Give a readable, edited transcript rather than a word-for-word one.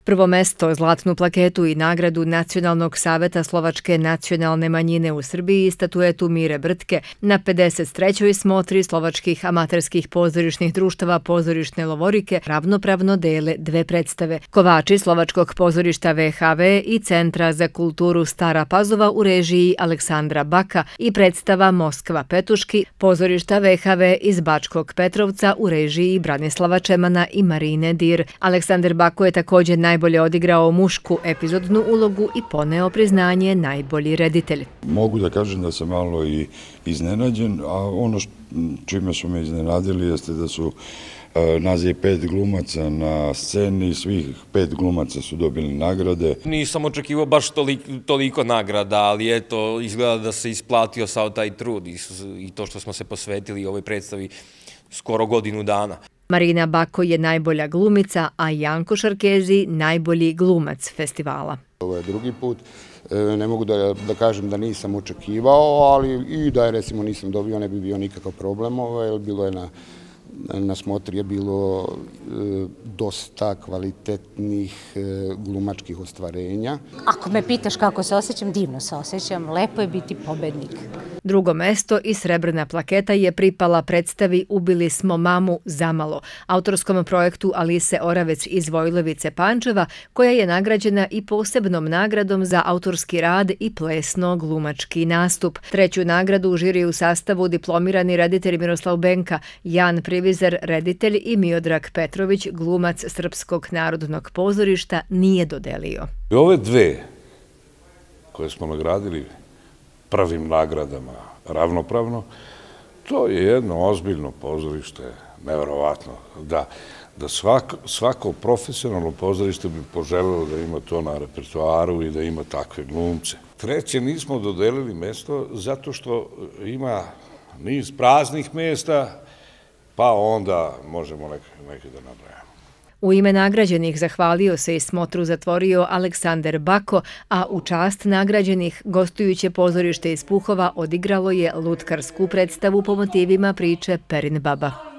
Prvo mesto, zlatnu plaketu i nagradu Nacionalnog saveta slovačke nacionalne manjine u Srbiji i statuetu Mire Brtke na 53. smotri slovačkih amaterskih pozorišnih društava Pozorišne Lovorike ravnopravno dele dve predstave. Kovači slovačkog pozorišta VHV i Centra za kulturu Stara Pazova u režiji Aleksandra Baka i predstava Moskva Petuški pozorišta VHV iz Bačkog Petrovca u režiji Branislava Čemana i Marine Dir. Aleksandar Bako je također najbolje odigrao mušku epizodnu ulogu i poneo priznanje najbolji reditelj. Mogu da kažem da sam malo i iznenađen, a ono čime su me iznenadili jeste da su nas je 5 glumaca na sceni, svih 5 glumaca su dobili nagrade. Nisam očekivao baš toliko nagrada, ali eto, izgleda da se isplatio sav taj trud i to što smo se posvetili ovoj predstavi skoro godinu dana. Marina Bako je najbolja glumica, a Janko Šarkezi najbolji glumac festivala. Ovo je drugi put. Ne mogu da kažem da nisam očekivao, ali i da je recimo nisam dobio, ne bi bio nikakav problem. Bilo je na smotri je bilo dosta kvalitetnih glumačkih ostvarenja. Ako me pitaš kako se osjećam, divno se osjećam, lepo je biti pobednik. Drugo mesto i srebrna plaketa je pripala predstavi Ubili smo mamu zamalo, autorskom projektu Alise Oravec iz Vojlovice Pančeva, koja je nagrađena i posebnom nagradom za autorski rad i plesno-glumački nastup. Treću nagradu u žiriju sastavu diplomirani reditelj Miroslav Benka, Jan Privizar, reditelj i Miodrag Petrović, glumac Srpskog narodnog pozorišta, nije dodelio. Ove dve koje smo nagradili prvim nagradama ravnopravno, to je jedno ozbiljno pozorište, nevjerovatno, da svako profesionalno pozorište bi poželelo da ima to na repertoaru i da ima takve glumce. Treće nismo dodelili mesto zato što ima niz praznih mjesta, pa onda možemo neke da nabrajamo. U ime nagrađenih zahvalio se i smotru zatvorio Aleksandar Bako, a u čast nagrađenih gostujuće pozorište iz Puhova odigralo je lutkarsku predstavu po motivima priče Perin baba.